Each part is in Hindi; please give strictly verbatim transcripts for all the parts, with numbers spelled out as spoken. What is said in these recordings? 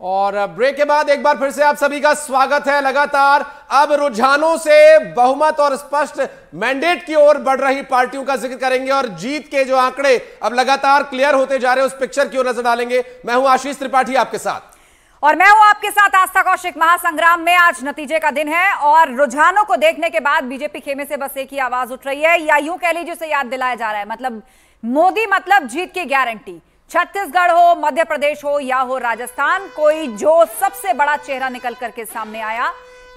और ब्रेक के बाद एक बार फिर से आप सभी का स्वागत है। लगातार अब रुझानों से बहुमत और स्पष्ट मैंडेट की ओर बढ़ रही पार्टियों का जिक्र करेंगे और जीत के जो आंकड़े अब लगातार क्लियर होते जा रहे हैं उस पिक्चर की ओर नजर डालेंगे। मैं हूं आशीष त्रिपाठी आपके साथ और मैं हूं आपके साथ आस्था कौशिक। महासंग्राम में आज नतीजे का दिन है और रुझानों को देखने के बाद बीजेपी खेमे से बस एक ही आवाज उठ रही है, या यूं कह लीजिए उसे याद दिलाया जा रहा है, मतलब मोदी मतलब जीत की गारंटी। छत्तीसगढ़ हो, मध्य प्रदेश हो या हो राजस्थान, कोई जो सबसे बड़ा चेहरा निकल करके सामने आया,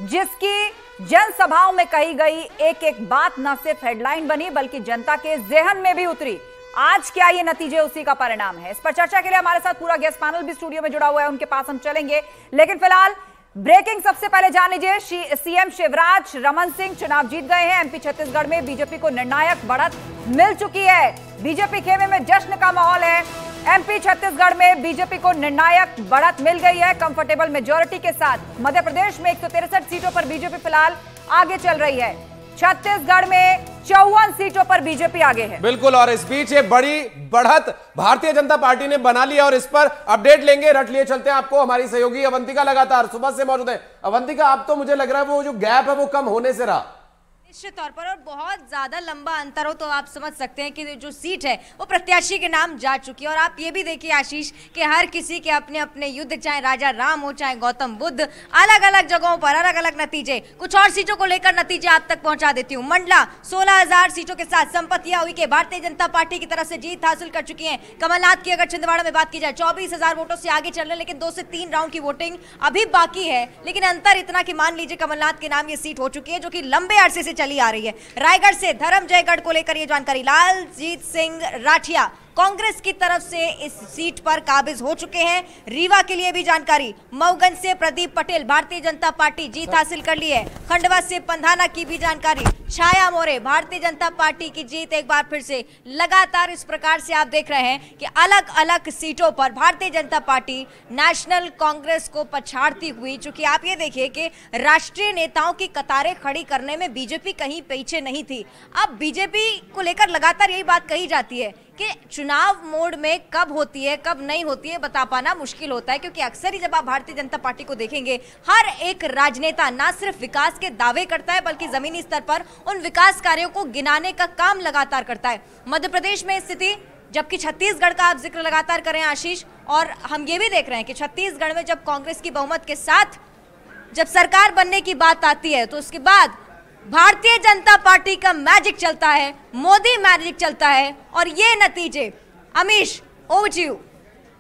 जिसकी जनसभाओं में कही गई एक एक बात न सिर्फ हेडलाइन बनी बल्कि जनता के जेहन में भी उतरी। आज क्या ये नतीजे उसी का परिणाम है? इस पर चर्चा के लिए हमारे साथ पूरा गेस्ट पैनल भी स्टूडियो में जुड़ा हुआ है, उनके पास हम चलेंगे। लेकिन फिलहाल ब्रेकिंग सबसे पहले जान लीजिए, सीएम शिवराज रमन सिंह चुनाव जीत गए हैं। एमपी छत्तीसगढ़ में बीजेपी को निर्णायक बढ़त मिल चुकी है। बीजेपी खेमे में जश्न का माहौल है। एमपी छत्तीसगढ़ में बीजेपी को निर्णायक बढ़त मिल गई है कंफर्टेबल मेजॉरिटी के साथ। मध्य प्रदेश में एक सौ तिरसठ सीटों पर बीजेपी फिलहाल आगे चल रही है। छत्तीसगढ़ में चौवन सीटों पर बीजेपी आगे है। बिल्कुल, और इस बीच ये बड़ी बढ़त भारतीय जनता पार्टी ने बना लिया और इस पर अपडेट लेंगे। रट लिए चलते हैं आपको, हमारी सहयोगी अवंतिका लगातार सुबह से मौजूद है। अवंतिका, आप तो मुझे लग रहा है वो जो गैप है वो कम होने से रहा। निश्चित तौर पर, और बहुत ज्यादा लंबा अंतर हो तो आप समझ सकते हैं कि जो सीट है वो प्रत्याशी के नाम जा चुकी है। और आप ये भी देखिए आशीष कि हर किसी के अपने अपने युद्ध, चाहे राजा राम हो चाहे गौतम बुद्ध, अलग अलग जगहों पर अलग अलग नतीजे। कुछ और सीटों को लेकर नतीजे आप तक पहुंचा देती हूँ। मंडला सोलह हजार सीटों के साथ संपत्तियां हुई के भारतीय जनता पार्टी की तरफ से जीत हासिल कर चुकी है। कमलनाथ की अगर छिंदवाड़ा में बात की जाए चौबीस हजार वोटों से आगे चल रहे हैं, लेकिन दो से तीन राउंड की वोटिंग अभी बाकी है। लेकिन अंतर इतना कि मान लीजिए कमलनाथ के नाम ये सीट हो चुकी है जो कि लंबे अरसे से चली आ रही है। रायगढ़ से धर्मजयगढ़ को लेकर यह जानकारी, लालजीत सिंह राठिया कांग्रेस की तरफ से इस सीट पर काबिज हो चुके हैं। रीवा के लिए भी जानकारी, मऊगंज से प्रदीप पटेल भारतीय जनता पार्टी जीत हासिल कर ली है। खंडवा से पंधाना की भी जानकारी, छाया मोरे भारतीय जनता पार्टी की जीत एक बार फिर से। लगातार इस प्रकार से आप देख रहे हैं कि अलग अलग सीटों पर भारतीय जनता पार्टी नेशनल कांग्रेस को पछाड़ती हुई, चूंकि आप ये देखिए कि राष्ट्रीय नेताओं की कतारें खड़ी करने में बीजेपी कहीं पीछे नहीं थी। अब बीजेपी को लेकर लगातार यही बात कही जाती है कि चुनाव मोड में कब होती है कब नहीं होती है बता पाना मुश्किल होता है, क्योंकि अक्सर ही जब आप भारतीय जनता पार्टी को देखेंगे, हर एक राजनेता ना सिर्फ विकास के दावे करता है बल्कि जमीनी स्तर पर उन विकास कार्यों को गिनाने का काम लगातार करता है। मध्य प्रदेश में स्थिति, जबकि छत्तीसगढ़ का आप जिक्र लगातार करें आशीष, और हम ये भी देख रहे हैं कि छत्तीसगढ़ में जब कांग्रेस की बहुमत के साथ जब सरकार बनने की बात आती है तो उसके बाद भारतीय जनता पार्टी का मैजिक चलता है, मोदी मैजिक चलता है, और ये नतीजे। Amish, over to you.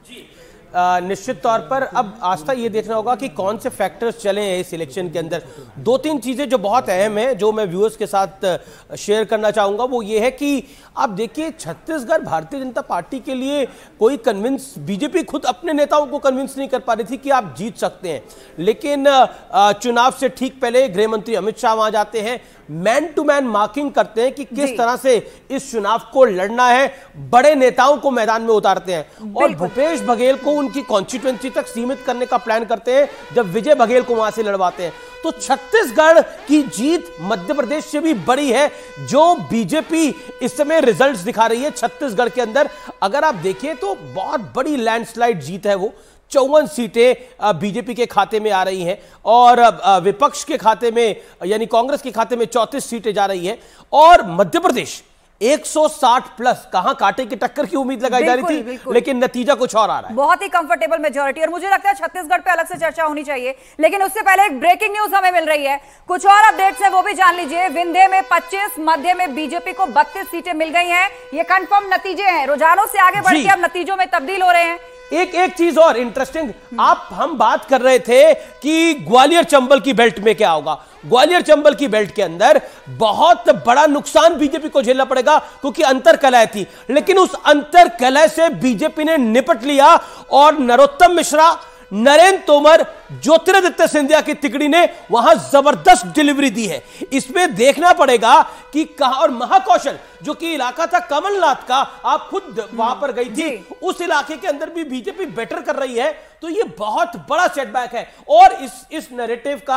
आ, निश्चित तौर पर अब आस्था ये देखना होगा कि कौन से फैक्टर्स चले हैं इस इलेक्शन के अंदर। दो तीन चीज़ें जो बहुत अहम है जो मैं व्यूअर्स के साथ शेयर करना चाहूँगा, वो ये है कि आप देखिए छत्तीसगढ़ भारतीय जनता पार्टी के लिए कोई कन्विंस, बीजेपी खुद अपने नेताओं को कन्विंस नहीं कर पा रही थी कि आप जीत सकते हैं। लेकिन चुनाव से ठीक पहले गृह मंत्री अमित शाह वहाँ जाते हैं, मैन टू मैन मार्किंग करते हैं कि किस तरह से इस चुनाव को लड़ना है, बड़े नेताओं को मैदान में उतारते हैं और भूपेश बघेल को उनकी कॉन्स्टिट्यूएंसी तक सीमित करने का प्लान करते हैं जब विजय बघेल को वहां से लड़वाते हैं। तो छत्तीसगढ़ की जीत मध्य प्रदेश से भी बड़ी है जो बीजेपी इस समय रिजल्ट्स दिखा रही है छत्तीसगढ़ के अंदर। अगर आप देखिए तो बहुत बड़ी लैंडस्लाइड जीत है वो, चौवन सीटें बीजेपी के खाते में आ रही हैं और विपक्ष के खाते में यानी कांग्रेस के खाते में चौंतीस सीटें जा रही हैं। और मध्य प्रदेश एक सौ साठ प्लस, कहां कांटे की टक्कर की उम्मीद लगाई जा रही थी, लेकिन नतीजा कुछ और आ रहा है। बहुत ही कंफर्टेबल मेजॉरिटी, और मुझे लगता है छत्तीसगढ़ पे अलग से चर्चा होनी चाहिए। लेकिन उससे पहले एक ब्रेकिंग न्यूज हमें मिल रही है, कुछ और अपडेट्स है वो भी जान लीजिए। विंध्य में पच्चीस, मध्य में बीजेपी को बत्तीस सीटें मिल गई हैं। ये कंफर्म नतीजे हैं, रुझानों से आगे बढ़ के अब नतीजों में तब्दील हो रहे हैं। एक एक चीज और इंटरेस्टिंग, आप हम बात कर रहे थे कि ग्वालियर चंबल की बेल्ट में क्या होगा। ग्वालियर चंबल की बेल्ट के अंदर बहुत बड़ा नुकसान बीजेपी को झेलना पड़ेगा क्योंकि अंतर कलह थी, लेकिन उस अंतर कलह से बीजेपी ने निपट लिया और नरोत्तम मिश्रा, नरेंद्र तोमर, ज्योतिरादित्य सिंधिया की तिकड़ी ने वहां जबरदस्त डिलीवरी दी है। इसमें देखना पड़ेगा कि कहां, और महाकौशल जो कि इलाका था कमलनाथ का, आप खुद वहां पर गई थी, उस इलाके के अंदर भी बीजेपी बेटर कर रही है। तो ये बहुत बड़ा सेटबैक है और इस इस नैरेटिव का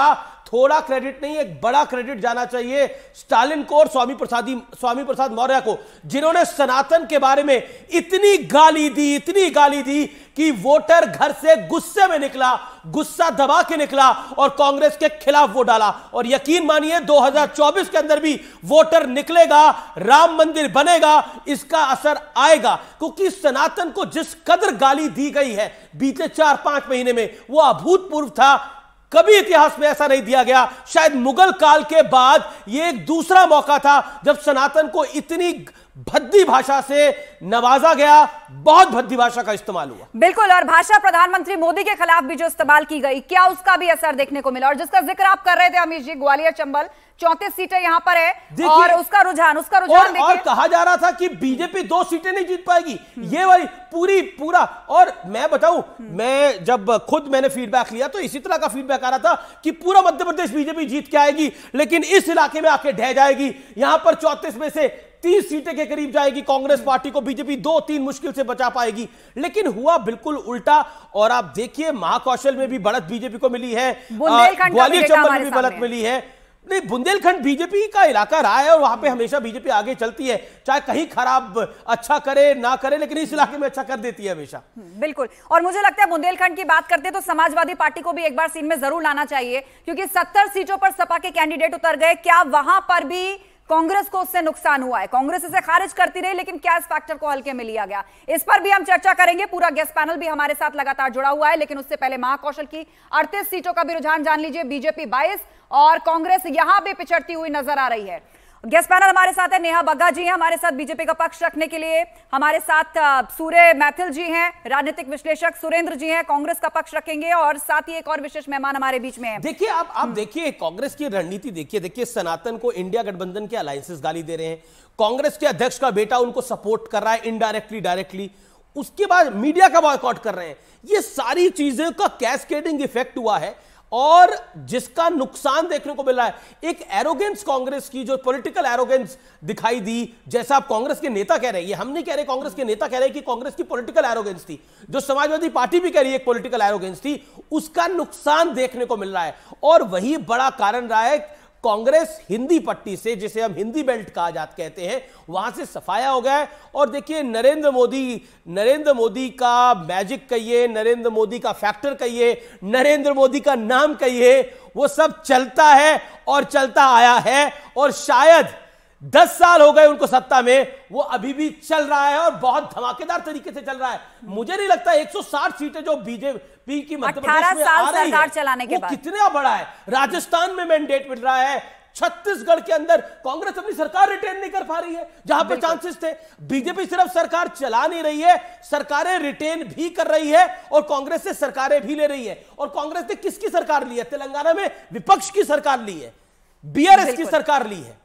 थोड़ा क्रेडिट नहीं, एक बड़ा क्रेडिट जाना चाहिए स्टालिन को और स्वामी प्रसाद स्वामी प्रसाद मौर्य को, जिन्होंने सनातन के बारे में इतनी गाली दी, इतनी गाली दी कि वोटर घर से गुस्से में निकला, गुस्सा दबा के निकला और कांग्रेस के खिलाफ वोट डाला। और यकीन मानिए दो हज़ार चौबीस के अंदर भी वोटर निकलेगा, राम मंदिर बनेगा, इसका असर आएगा, क्योंकि सनातन को जिस कदर गाली दी गई है बीते चार पांच महीने में वो अभूतपूर्व था। कभी इतिहास में ऐसा नहीं दिया गया। शायद मुगल काल के बाद यह एक दूसरा मौका था जब सनातन को इतनी भद्दी भाषा से नवाजा गया, बहुत भद्दी भाषा का इस्तेमाल हुआ। बिल्कुल, और भाषा प्रधानमंत्री मोदी के खिलाफ भी जो इस्तेमाल की गई, क्या उसका भी असर देखने को मिला? और जिसका जिक्र आप कर रहे थे अमीश जी, ग्वालियर चंबल चौंतीस सीटें यहां पर है और उसका रुझान उसका रुझान और, और कहा जा रहा था कि बीजेपी दो सीटें नहीं जीत पाएगी, ये वाली पूरी पूरा। और मैं बताऊं, मैं जब खुद मैंने फीडबैक लिया तो इसी तरह का फीडबैक आ रहा था कि पूरा मध्य प्रदेश बीजेपी जीत के आएगी, लेकिन इस इलाके में आके ढह जाएगी। यहां पर चौंतीस में से तीस सीटें के करीब जाएगी कांग्रेस पार्टी को, बीजेपी दो तीन मुश्किल से बचा पाएगी। लेकिन हुआ बिल्कुल उल्टा। और आप देखिए महाकौशल में भी बढ़त बीजेपी को मिली है, ग्वालियर चंबल में भी बढ़त मिली है। नहीं, बुंदेलखंड बीजेपी का इलाका रहा है और वहां पे हमेशा बीजेपी आगे चलती है, चाहे कहीं खराब अच्छा करे ना करे, लेकिन इस इलाके में अच्छा कर देती है हमेशा। बिल्कुल, और मुझे लगता है बुंदेलखंड की बात करते तो समाजवादी पार्टी को भी एक बार सीन में जरूर लाना चाहिए, क्योंकि सत्तर सीटों पर सपा के कैंडिडेट उतर गए। क्या वहां पर भी कांग्रेस को उससे नुकसान हुआ है? कांग्रेस इसे खारिज करती रही, लेकिन क्या इस फैक्टर को हल्के में लिया गया? इस पर भी हम चर्चा करेंगे। पूरा गेस्ट पैनल भी हमारे साथ लगातार जुड़ा हुआ है, लेकिन उससे पहले महाकौशल की अड़तीस सीटों का भी रुझान जान लीजिए। बीजेपी बाईस और कांग्रेस यहां भी पिछड़ती हुई नजर आ रही है। गेस्ट पैनल हमारे साथ है, नेहा बग्गा जी हैं हमारे साथ बीजेपी का पक्ष रखने के लिए, हमारे साथ सूर्य मैथिल जी हैं, राजनीतिक विश्लेषक सुरेंद्र जी हैं, कांग्रेस का पक्ष रखेंगे, और साथ ही एक और विशेष मेहमान हमारे बीच में है। देखिए आप आप देखिए कांग्रेस की रणनीति देखिए देखिए सनातन को इंडिया गठबंधन के अलायंसेस गाली दे रहे हैं, कांग्रेस के अध्यक्ष का बेटा उनको सपोर्ट कर रहा है इनडायरेक्टली डायरेक्टली, उसके बाद मीडिया का बॉयकॉट कर रहे हैं। ये सारी चीजें का कैस्केडिंग इफेक्ट हुआ है और जिसका नुकसान देखने को मिल रहा है। एक एरोगेंस कांग्रेस की, जो पॉलिटिकल एरोगेंस दिखाई दी, जैसा आप कांग्रेस के नेता कह रहे हैं, ये हम नहीं कह रहे, कांग्रेस के नेता कह रहे हैं कि कांग्रेस की पॉलिटिकल एरोगेंस थी, जो समाजवादी पार्टी भी कह रही है एक पॉलिटिकल एरोगेंस थी, उसका नुकसान देखने को मिल रहा है। और वही बड़ा कारण रहा है कांग्रेस हिंदी पट्टी से, जिसे हम हिंदी बेल्ट कहा जात कहते हैं, वहां से सफाया हो गया है। और देखिए नरेंद्र मोदी नरेंद्र मोदी का मैजिक कहिए, नरेंद्र मोदी का फैक्टर कहिए, नरेंद्र मोदी का नाम कहिए, वो सब चलता है और चलता आया है। और शायद दस साल हो गए उनको सत्ता में, वो अभी भी चल रहा है और बहुत धमाकेदार तरीके से चल रहा है। मुझे नहीं लगता एक सौ साठ सीटें जो बीजेपी की मध्य प्रदेश में आ रही है चलाने के वो बाद कितना बड़ा है। राजस्थान में मैंडेट मिल रहा है, छत्तीसगढ़ के अंदर कांग्रेस अपनी सरकार रिटेन नहीं कर पा रही है जहां पर चांसेस थे। बीजेपी सिर्फ सरकार चला नहीं रही है, सरकारें रिटेन भी कर रही है और कांग्रेस से सरकारें भी ले रही है। और कांग्रेस ने किसकी सरकार ली है? तेलंगाना में विपक्ष की सरकार ली है, बीआरएस की सरकार ली है,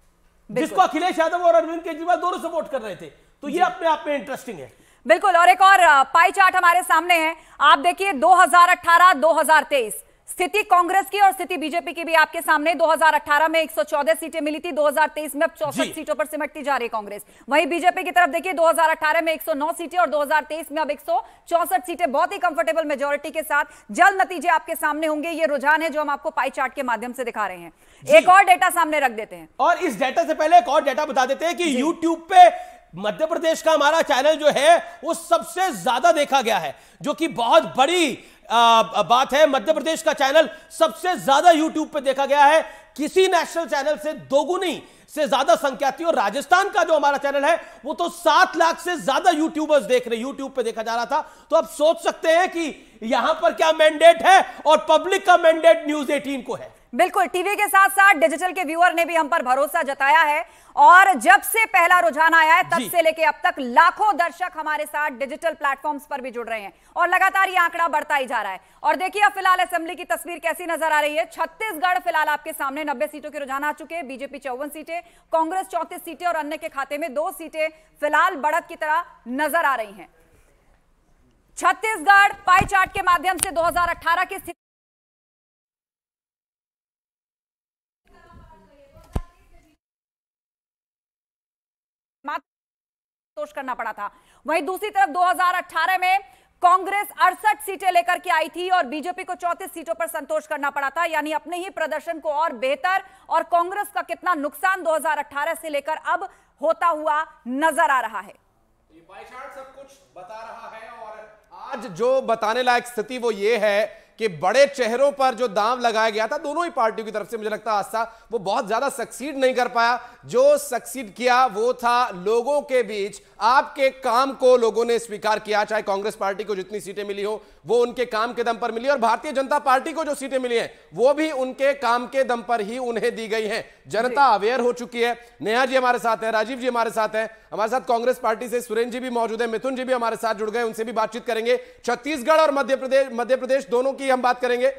जिसको अखिलेश यादव और अरविंद केजरीवाल दोनों सपोर्ट कर रहे थे। तो ये अपने आप में इंटरेस्टिंग है। बिल्कुल, और एक और पाई चार्ट हमारे सामने है। आप देखिए दो हज़ार अठारह दो हज़ार तेईस स्थिति कांग्रेस की और स्थिति बीजेपी की भी आपके सामने। दो हज़ार अठारह में एक सौ चौदह सीटें मिली थी, दो हज़ार तेईस में अब चौसठ सीटों पर सिमटती जा रही कांग्रेस। वहीं बीजेपी की तरफ देखिए दो हज़ार अठारह में एक सौ नौ सीटें और दो हज़ार तेईस में अब एक सौ चौसठ सीटें, बहुत ही कंफर्टेबल मेजोरिटी के साथ। जल्द नतीजे आपके सामने होंगे। ये रुझान है जो हम आपको पाई चार्ट के माध्यम से दिखा रहे हैं। एक और डेटा सामने रख देते हैं, और इस डेटा से पहले एक और डेटा बता देते हैं कि यूट्यूब पे मध्य प्रदेश का हमारा चैनल जो है वो सबसे ज्यादा देखा गया है, जो कि बहुत बड़ी आ, बात है। मध्य प्रदेश का चैनल सबसे ज्यादा यूट्यूब पे देखा गया है, किसी नेशनल चैनल से दोगुनी से ज्यादा संख्या थी। और राजस्थान का जो हमारा चैनल है वो तो सात लाख से ज्यादा यूट्यूबर्स देख रहे, यूट्यूब पे देखा जा रहा था। तो आप सोच सकते हैं कि यहां पर क्या मैंडेट है, और पब्लिक का मैंडेट न्यूज अठारह को है। बिल्कुल, टीवी के साथ साथ डिजिटल के व्यूअर ने भी हम पर भरोसा जताया है, और जब से पहला रुझान आया है तब से लेके अब तक लाखों दर्शक हमारे साथ डिजिटल प्लेटफॉर्म्स पर भी जुड़ रहे हैं, और लगातार ये आंकड़ा बढ़ता ही जा रहा है। और देखिए अब फिलहाल असेंबली की तस्वीर कैसी नजर आ रही है। छत्तीसगढ़ फिलहाल आपके सामने नब्बे सीटों के रुझान आ चुके हैं, बीजेपी चौवन सीटें, कांग्रेस चौंतीस सीटें और अन्य के खाते में दो सीटें फिलहाल बढ़त की तरह नजर आ रही हैं। छत्तीसगढ़ पाई चार्ट के माध्यम से दो हज़ार अठारह की स्थिति करना पड़ा था। वहीं दूसरी तरफ दो हज़ार अठारह में कांग्रेस अड़सठ सीटें लेकर के आई थी और बीजेपी को चौंतीस सीटों पर संतोष करना पड़ा था, यानी अपने ही प्रदर्शन को और बेहतर और कांग्रेस का कितना नुकसान दो हज़ार अठारह से लेकर अब होता हुआ नजर आ रहा है। ये पाई चार्ट सब कुछ बता रहा है और आज जो बताने लायक स्थिति वो ये है कि बड़े चेहरों पर जो दांव लगाया गया था दोनों ही पार्टियों की तरफ से, मुझे लगता है आस्था वो बहुत ज्यादा सक्सीड नहीं कर पाया। जो सक्सीड किया वो था लोगों के बीच आपके काम को लोगों ने स्वीकार किया, चाहे कांग्रेस पार्टी को जितनी सीटें मिली हो वो उनके काम के दम पर मिली और भारतीय जनता पार्टी को जो सीटें मिली हैं वो भी उनके काम के दम पर ही उन्हें दी गई हैं। जनता अवेयर हो चुकी है। नेहा जी हमारे साथ हैं, राजीव जी हमारे साथ हैं, हमारे साथ कांग्रेस पार्टी से सुरेंद्र जी भी मौजूद है, मिथुन जी भी हमारे साथ जुड़ गए, उनसे भी बातचीत करेंगे। छत्तीसगढ़ और मध्य प्रदेश मध्य प्रदेश दोनों की हम बात करेंगे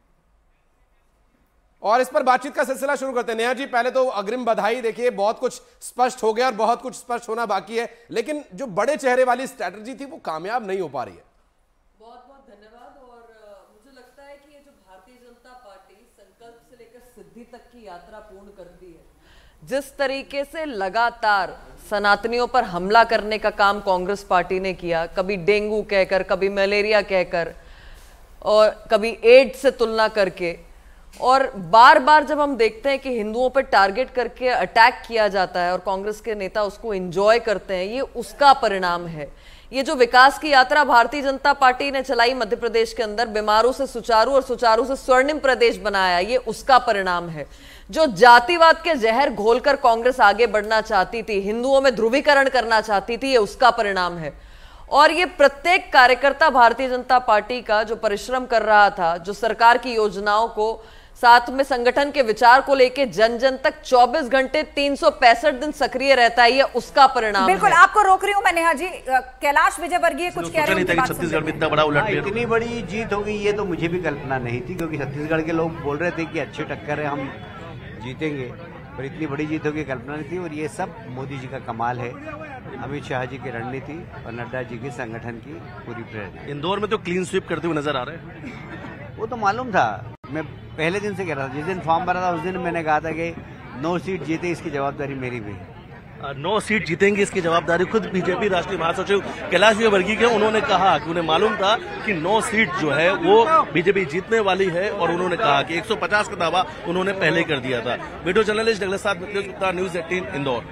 और इस पर बातचीत का सिलसिला शुरू करते हैं। नेहा जी पहले तो अग्रिम बधाई, देखिए बहुत कुछ स्पष्ट हो गया और बहुत कुछ स्पष्ट होना बाकी है, लेकिन जो बड़े चेहरे वाली स्ट्रैटेजी थी वो कामयाब नहीं हो पा रही है। बहुत बहुत धन्यवाद। और मुझे लगता है कि ये जो भारतीय जनता पार्टी संकल्प से लेकर सिद्धि तक की यात्रा पूर्ण करती है, जिस तरीके से लगातार सनातनियों पर हमला करने का काम कांग्रेस पार्टी ने किया, कभी डेंगू कहकर, कभी मलेरिया कहकर और कभी एड्स से तुलना करके, और बार बार जब हम देखते हैं कि हिंदुओं पर टारगेट करके अटैक किया जाता है और कांग्रेस के नेता उसको एंजॉय करते हैं, ये उसका परिणाम है। ये जो विकास की यात्रा भारतीय जनता पार्टी ने चलाई मध्य प्रदेश के अंदर, बीमारों से सुचारू और सुचारू से स्वर्णिम प्रदेश बनाया, ये उसका परिणाम है। जो जातिवाद के जहर घोलकर कांग्रेस आगे बढ़ना चाहती थी, हिंदुओं में ध्रुवीकरण करना चाहती थी, ये उसका परिणाम है। और ये प्रत्येक कार्यकर्ता भारतीय जनता पार्टी का जो परिश्रम कर रहा था, जो सरकार की योजनाओं को, साथ में संगठन के विचार को लेके जन जन तक चौबीस घंटे तीन सौ पैंसठ दिन सक्रिय रहता है, ये उसका परिणाम बिल्कुल है। आपको रोक रही हूं मैं नेहा जी। कैलाश विजयवर्गीय कुछ कह रहे हैं। छत्तीसगढ़ में इतना बड़ा उलट इतनी बड़ी जीत होगी ये तो मुझे भी कल्पना नहीं थी, क्योंकि छत्तीसगढ़ के लोग बोल रहे थे कि अच्छी टक्कर है, हम जीतेंगे, पर इतनी बड़ी जीत होगी कल्पना नहीं थी। और ये सब मोदी जी का कमाल है, अमित शाह जी की रणनीति और नड्डा जी के संगठन की पूरी प्रेरणा। इंदौर में तो क्लीन स्वीप करते हुए नजर आ रहे हैं। वो तो मालूम था, मैं पहले दिन से कह रहा था, जिस दिन फॉर्म भरा था उस दिन मैंने कहा था कि नौ सीट जीते इसकी जवाबदारी मेरी भी। नौ सीट जीतेंगे इसकी जवाबदारी खुद बीजेपी राष्ट्रीय महासचिव कैलाश विजयवर्गीय के, उन्होंने कहा कि उन्हें मालूम था कि नौ सीट जो है वो बीजेपी जीतने वाली है और उन्होंने कहा कि एक सौ पचास का दावा उन्होंने पहले कर दिया था। वीडियो जर्नलिस्ट डगलस साथ मिथिलेश गुप्ता, न्यूज अठारह इंदौर।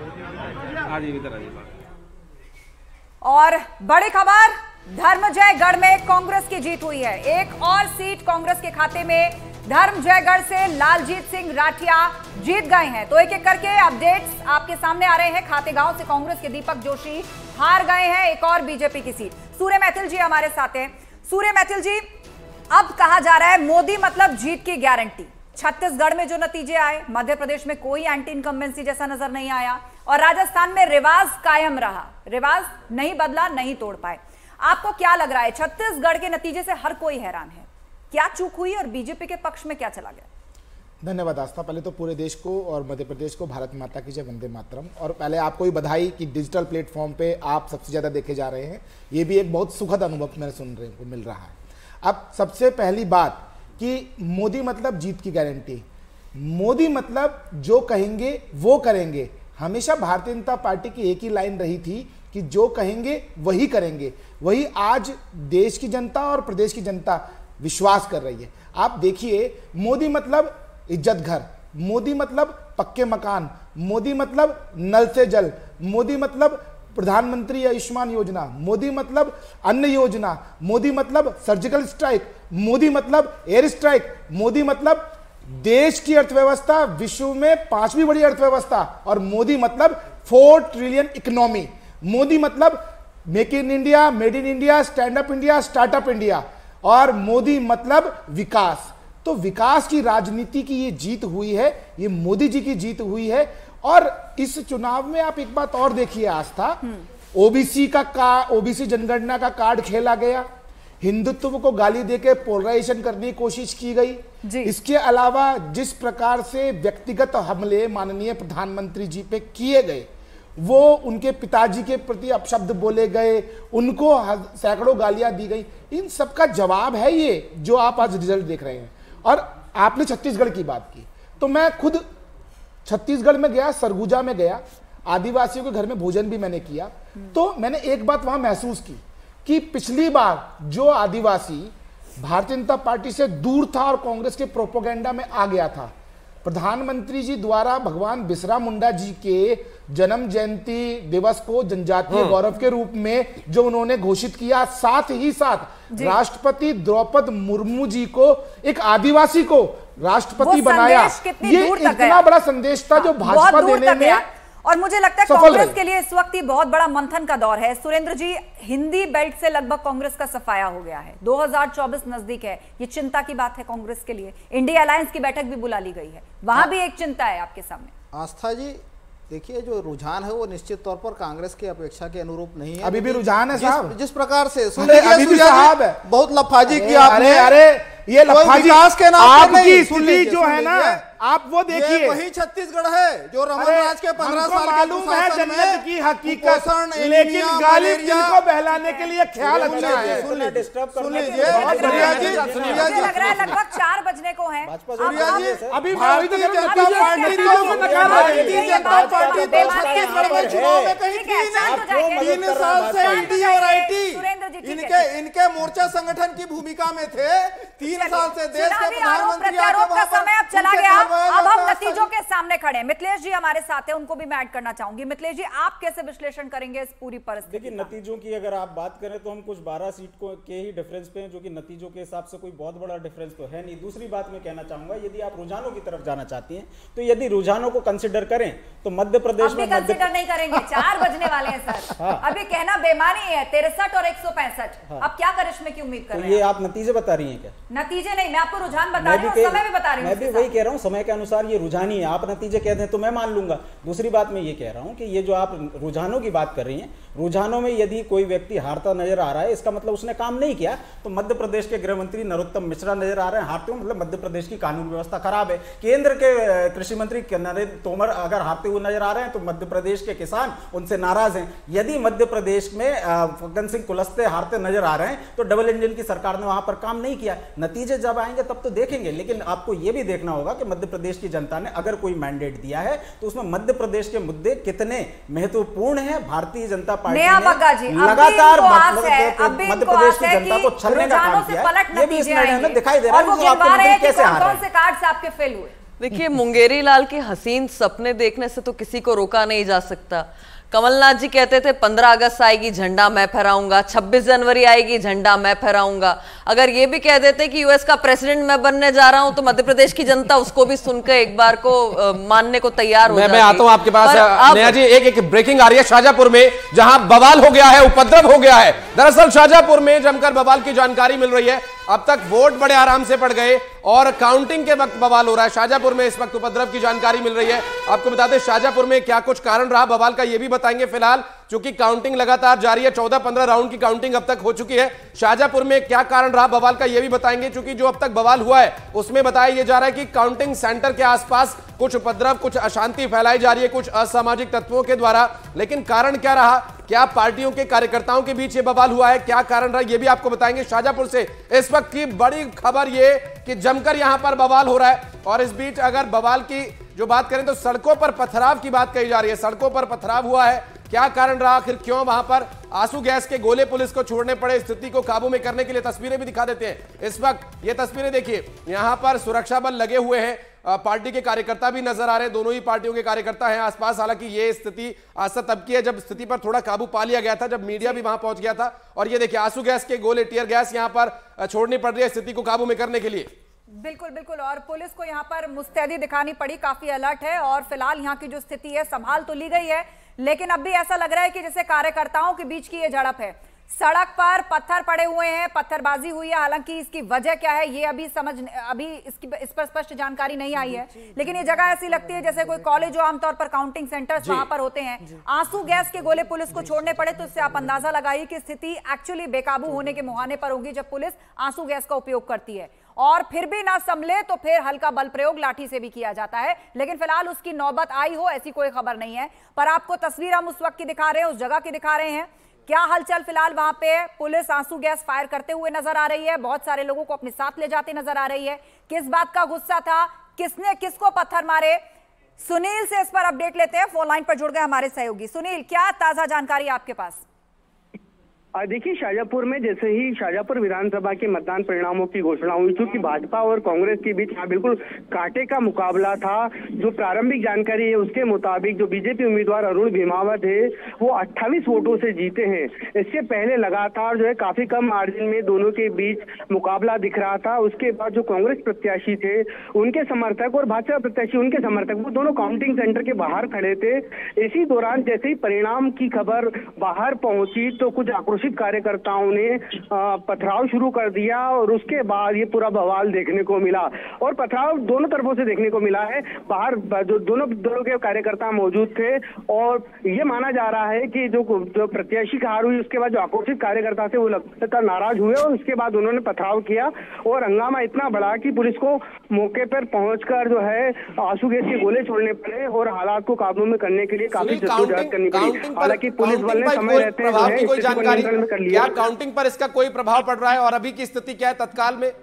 और बड़ी खबर, धर्मजयगढ़ में कांग्रेस की जीत हुई है। एक और सीट कांग्रेस के खाते में, धर्मजयगढ़ से लालजीत सिंह राठिया जीत गए हैं। तो एक एक करके अपडेट्स आपके सामने आ रहे हैं। खातेगांव से कांग्रेस के दीपक जोशी हार गए हैं एक और बीजेपी की सीट। सूर्य मैथिल जी हमारे साथ हैं। सूर्य मैथिल जी, अब कहा जा रहा है मोदी मतलब जीत की गारंटी। छत्तीसगढ़ में जो नतीजे आए, मध्य प्रदेश में कोई एंटी इनकम्बेंसी जैसा नजर नहीं आया और राजस्थान में रिवाज कायम रहा, रिवाज नहीं बदला, नहीं तोड़ पाए। आपको क्या लग रहा है, छत्तीसगढ़ के नतीजे से हर कोई हैरान है, क्या चूक हुई और बीजेपी के पक्ष में क्या चला गया? धन्यवाद आस्था। पहले तो पूरे देश को और मध्य प्रदेश को भारत माता की जय, वंदे मातरम। और पहले आपको ही बधाई कि डिजिटल प्लेटफॉर्म पे आप सबसे ज़्यादा देखे जा रहे हैं, ये भी एक बहुत सुखद अनुभव मैंने सुन रहे को मिल रहा है। अब सबसे पहली बात कि मोदी मतलब जीत की गारंटी, मोदी मतलब जो कहेंगे वो करेंगे। हमेशा भारतीय जनता पार्टी की एक ही लाइन रही थी कि जो कहेंगे वही करेंगे, वही आज देश की जनता और प्रदेश की जनता विश्वास कर रही है। आप देखिए, मोदी मतलब इज्जत घर, मोदी मतलब पक्के मकान, मोदी मतलब नल से जल, मोदी मतलब प्रधानमंत्री आयुष्मान योजना, मोदी मतलब अन्न योजना, मोदी मतलब सर्जिकल स्ट्राइक, मोदी मतलब एयर स्ट्राइक, मोदी मतलब देश की अर्थव्यवस्था विश्व में पांचवी बड़ी अर्थव्यवस्था, और मोदी मतलब फोर ट्रिलियन इकोनॉमी, मोदी मतलब make in India, made in India, stand up India, startup India, और मोदी मतलब विकास। तो विकास की राजनीति की ये जीत हुई है, ये मोदी जी की जीत हुई है। और इस चुनाव में आप एक बात और देखिए आस्था, ओबीसी का का ओबीसी जनगणना का कार्ड खेला गया, हिंदुत्व को गाली देके पोलराइजेशन करने की कोशिश की गई। इसके अलावा जिस प्रकार से व्यक्तिगत हमले माननीय प्रधानमंत्री जी पे किए गए, वो उनके पिताजी के प्रति अपशब्द बोले गए, उनको सैकड़ों गालियां दी गई, इन सब का जवाब है ये जो आप आज रिजल्ट देख रहे हैं। और आपने छत्तीसगढ़ की बात की, तो मैं खुद छत्तीसगढ़ में गया, सरगुजा में गया, आदिवासियों के घर में भोजन भी मैंने किया। तो मैंने एक बात वहां महसूस की कि पिछली बार जो आदिवासी भारतीय जनता पार्टी से दूर था और कांग्रेस के प्रोपोगेंडा में आ गया था, प्रधानमंत्री जी द्वारा भगवान बिरसा मुंडा जी के जन्म जयंती दिवस को जनजातीय गौरव के रूप में जो उन्होंने घोषित किया, साथ ही साथ राष्ट्रपति द्रौपदी मुर्मू जी को एक आदिवासी को राष्ट्रपति बनाया। ये इतना बड़ा संदेश था जो भाजपा देने में, और मुझे लगता है कांग्रेस के लिए इस वक्त ही बहुत बड़ा मंथन का दौर है। सुरेंद्र जी, हिंदी बेल्ट से लगभग कांग्रेस का सफाया हो गया है, दो हज़ार चौबीस नजदीक है, ये चिंता की बात है कांग्रेस के लिए। इंडिया अलायंस की बैठक भी बुला ली गई है, वहां भी एक चिंता है आपके सामने। आस्था जी, देखिए जो रुझान है वो निश्चित तौर पर कांग्रेस की अपेक्षा के अनुरूप नहीं है। अभी भी रुझान है साहब, जिस, जिस प्रकार से अभी भी साहब है, बहुत लफाजी की आपने। अरे ये लफाजी विकास के नाम आपकी स्थिति जो है ना, आप वो देखिए, वही छत्तीसगढ़ है जो रमन राज के पंद्रह साल के मालूम है जन्नत की हकीकत, लेकिन गालिब दिल को बहलाने के लिए ख्याल अच्छा है। सुन लीजिए, लग रहा है लगभग चार बजने को है अभी। भारतीय जनता पार्टी भारतीय जनता पार्टी दो छत्तीसगढ़ चुनाव में कहीं थी नहीं। तीन साल से एनडीए और आईटी इनके इनके मोर्चा संगठन की भूमिका में थे। तीन साल से देश के प्रधानमंत्री का समय अब चला गया, अब हम नतीजों के सामने खड़े हैं। मिथिलेश जी हमारे साथ हैं, उनको भी मैं ऐड करना चाहूंगी। मिथिलेश जी, आप कैसे विश्लेषण करेंगे इस पूरी परिस्थिति? देखिए, नतीजों की अगर आप बात करें तो हम कुछ बारह सीट को के ही डिफरेंस पे हैं, जो कि नतीजों के हिसाब से कोई बहुत बड़ा डिफरेंस तो है नहीं। दूसरी बात मैं कहना चाहूंगा, यदि आप रुझानों की तरफ जाना चाहती हैं तो यदि रुझानों को कंसिडर करें तो मध्य प्रदेश में कंसिडर नहीं करेंगे, चार बजने वाले हैं सर। हाँ। अभी कहना बेमानी है, तिरसठ और एक सौ पैंसठ। हाँ। अब क्या करिश्मे की उम्मीद कर रहे हैं? ये आप नतीजे बता रही हैं क्या? नतीजे नहीं, मैं आपको रुझान बता रही हूँ, समय भी बता रही हूँ। मैं भी वही कह रहा हूँ, समय के अनुसार ये रुझान ही है। आप नतीजे कहते हैं तो मैं मान लूंगा। दूसरी बात मैं ये कह रहा हूँ कि ये जो आप रुझानों की बात कर रही हैं, रुझानों में यदि कोई व्यक्ति हारता नजर आ रहा है, इसका मतलब उसने काम नहीं किया। तो मध्य प्रदेश के गृह मंत्री नरोत्तम मिश्रा नजर आ रहे हैं हारते हुए, मतलब मध्य प्रदेश की कानून व्यवस्था खराब है। केंद्र के कृषि मंत्री नरेंद्र तोमर अगर हारते हुए नजर आ रहे हैं तो मध्य प्रदेश के किसान उनसे नाराज हैं। यदि मध्य प्रदेश में फग्गन सिंह कुलस्ते हारते नजर आ रहे हैं तो डबल इंजन की सरकार ने वहां पर काम नहीं किया। नतीजे जब आएंगे तब तो देखेंगे, लेकिन आपको यह भी देखना होगा कि मध्य प्रदेश की जनता ने अगर कोई मैंडेट दिया है तो उसमें मध्य प्रदेश के मुद्दे कितने महत्वपूर्ण हैं। भारतीय जनता पार्टी ने लगातार मध्य प्रदेश की जनता को छलने का काम किया है। ये भी इस निर्णय में दिखाई दे रहा है कि आपके मुद्दे कैसे हार रहे हैं। देखिए, मुंगेरी लाल के हसीन सपने देखने से तो किसी को रोका नहीं जा सकता। कमलनाथ जी कहते थे पंद्रह अगस्त आएगी झंडा मैं फहराऊंगा, छब्बीस जनवरी आएगी झंडा मैं फहराऊंगा। अगर ये भी कह देते कि यूएस का प्रेसिडेंट मैं बनने जा रहा हूं तो मध्य प्रदेश की जनता उसको भी सुनकर एक बार को आ, मानने को तैयार हो मैं, जाती। मैं आता हूं आपके पास नया जी। एक एक ब्रेकिंग आ रही है शाहजहांपुर में, जहां बवाल हो गया है, उपद्रव हो गया है। दरअसल शाहजहांपुर में जमकर बवाल की जानकारी मिल रही है। अब तक वोट बड़े आराम से पड़ गए और काउंटिंग के वक्त बवाल हो रहा है। शाहजहांपुर में इस वक्त उपद्रव की जानकारी मिल रही है। आपको बता दें शाहजहांपुर में क्या कुछ कारण रहा बवाल का, यह भी बताएंगे। फिलहाल चूंकि काउंटिंग लगातार जारी है, चौदह पंद्रह राउंड की काउंटिंग अब तक हो चुकी है। शाहजहांपुर में क्या कारण रहा बवाल का, यह भी बताएंगे। चूंकि जो अब तक बवाल हुआ है उसमें बताया यह जा रहा है कि काउंटिंग सेंटर के आसपास कुछ उपद्रव, कुछ अशांति फैलाई जा रही है कुछ असामाजिक तत्वों के द्वारा। लेकिन कारण क्या रहा, क्या पार्टियों के कार्यकर्ताओं के बीच ये बवाल हुआ है, क्या कारण रहा, यह भी आपको बताएंगे। शाहजहांपुर से इस वक्त की बड़ी खबर यह कि जमकर यहां पर बवाल हो रहा है। और इस बीच अगर बवाल की जो बात करें तो सड़कों पर पथराव की बात कही जा रही है। सड़कों पर पथराव हुआ है, क्या कारण रहा, आखिर क्यों वहां पर आंसू गैस के गोले पुलिस को छोड़ने पड़े, स्थिति को काबू में करने के लिए तस्वीरें भी दिखा देते हैं। इस वक्त ये तस्वीरें देखिए, यहां पर सुरक्षा बल लगे हुए हैं, पार्टी के कार्यकर्ता भी नजर आ रहे हैं, दोनों ही पार्टियों के कार्यकर्ता हैं आसपास। हालांकि ये स्थिति आज तब की है जब स्थिति पर थोड़ा काबू पा लिया गया था, जब मीडिया भी वहां पहुंच गया था। और ये देखिए आंसू गैस के गोले, टीयर गैस यहां पर छोड़नी पड़ रही है स्थिति को काबू में करने के लिए। बिल्कुल बिल्कुल, और पुलिस को यहाँ पर मुस्तैदी दिखानी पड़ी, काफी अलर्ट है। और फिलहाल यहाँ की जो स्थिति है संभाल तो ली गई है, लेकिन अब भी ऐसा लग रहा है कि जैसे कार्यकर्ताओं के बीच की ये झड़प है। सड़क पर पत्थर पड़े हुए हैं, पत्थरबाजी हुई है। हालांकि इसकी वजह क्या है ये अभी समझ अभी इसकी इस पर स्पष्ट जानकारी नहीं आई है, लेकिन ये जगह ऐसी लगती है जैसे कोई कॉलेज जो आमतौर पर काउंटिंग सेंटर्स वहां पर होते हैं। आंसू गैस के गोले पुलिस को छोड़ने पड़े तो इससे आप अंदाजा लगाइए कि स्थिति एक्चुअली बेकाबू होने के मुहाने पर होगी जब पुलिस आंसू गैस का उपयोग करती है। और फिर भी ना संभले तो फिर हल्का बल प्रयोग लाठी से भी किया जाता है, लेकिन फिलहाल उसकी नौबत आई हो ऐसी कोई खबर नहीं है। पर आपको तस्वीर हम उस वक्त की दिखा रहे हैं, उस जगह की दिखा रहे हैं। क्या हलचल फिलहाल वहां पे है, पुलिस आंसू गैस फायर करते हुए नजर आ रही है, बहुत सारे लोगों को अपने साथ ले जाते नजर आ रही है। किस बात का गुस्सा था, किसने किसको पत्थर मारे, सुनील से इस पर अपडेट लेते हैं। फोन लाइन पर जुड़ गए हमारे सहयोगी सुनील, क्या ताजा जानकारी आपके पास? देखिए, शाजापुर में जैसे ही शाजापुर विधानसभा के मतदान परिणामों की घोषणा हुई, चूंकि भाजपा और कांग्रेस के बीच यहाँ बिल्कुल कांटे का मुकाबला था। जो प्रारंभिक जानकारी है उसके मुताबिक जो बीजेपी उम्मीदवार अरुण भिमावत है वो अट्ठाईस वोटों से जीते हैं। इससे पहले लगातार जो है काफी कम मार्जिन में दोनों के बीच मुकाबला दिख रहा था। उसके बाद जो कांग्रेस प्रत्याशी थे उनके समर्थक और भाजपा प्रत्याशी उनके समर्थक वो दोनों काउंटिंग सेंटर के बाहर खड़े थे। इसी दौरान जैसे ही परिणाम की खबर बाहर पहुंची तो कुछ आक्रोशित कार्यकर्ताओं ने पथराव शुरू कर दिया और उसके बाद ये पूरा बवाल देखने को मिला और पथराव दोनों तरफों से देखने को मिला है। बाहर जो दोनों दलों के कार्यकर्ता मौजूद थे और ये माना जा रहा है कि जो जो प्रत्याशी की हार हुई उसके बाद जो आक्रोशित कार्यकर्ता थे वो लगातार नाराज हुए और उसके बाद उन्होंने पथराव किया और हंगामा इतना बढ़ा कि पुलिस को मौके पर पहुंचकर जो है आंसू गैस के गोले छोड़ने पड़े और हालात को काबू में करने के लिए काफी जद्दोजहद करनी पड़ी। हालांकि पुलिस बल ने समय रहते हुए क्या काउंटिंग पर इसका कोई प्रभाव पड़ रहा है और अभी की स्थिति क्या है तत्काल में?